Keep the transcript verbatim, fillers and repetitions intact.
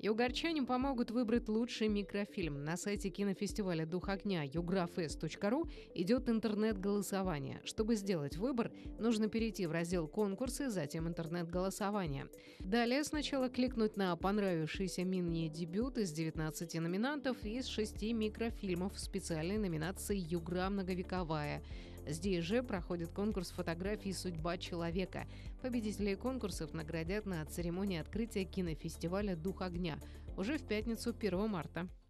Югорчане помогут выбрать лучший микрофильм. На сайте кинофестиваля «Дух огня» юграфест точка ру идет интернет-голосование. Чтобы сделать выбор, нужно перейти в раздел «Конкурсы», затем «Интернет-голосование». Далее сначала кликнуть на понравившийся мини-дебют из девятнадцати номинантов из шести микрофильмов в специальной номинации «Югра многовековая». Здесь же проходит конкурс фотографий «Судьба человека». Победителей конкурсов наградят на церемонии открытия кинофестиваля «Дух огня» уже в пятницу, первого марта.